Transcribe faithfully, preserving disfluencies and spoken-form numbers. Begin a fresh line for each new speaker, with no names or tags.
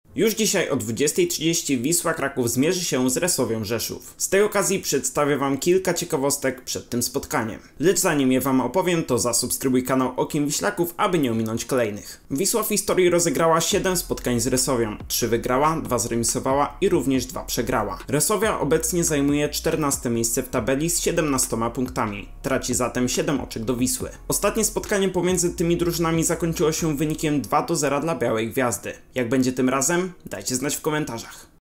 Już dzisiaj o dwudziestej trzydzieści Wisła Kraków zmierzy się z Resowią Rzeszów. Z tej okazji przedstawię wam kilka ciekawostek przed tym spotkaniem. Lecz zanim je wam opowiem, to zasubskrybuj kanał Okiem Wiślaków, aby nie ominąć kolejnych. Wisła w historii rozegrała siedem spotkań z Resowią. trzy wygrała, dwa zremisowała i również dwa przegrała. Resowia obecnie zajmuje czternaste miejsce w tabeli z siedemnastoma punktami. Traci zatem siedem oczek do Wisły. Ostatnie spotkanie pomiędzy tymi drużynami zakończyło się wynikiem dwa do zera dla Białej Gwiazdy. Jak będzie tym razem? Dajcie znać w komentarzach.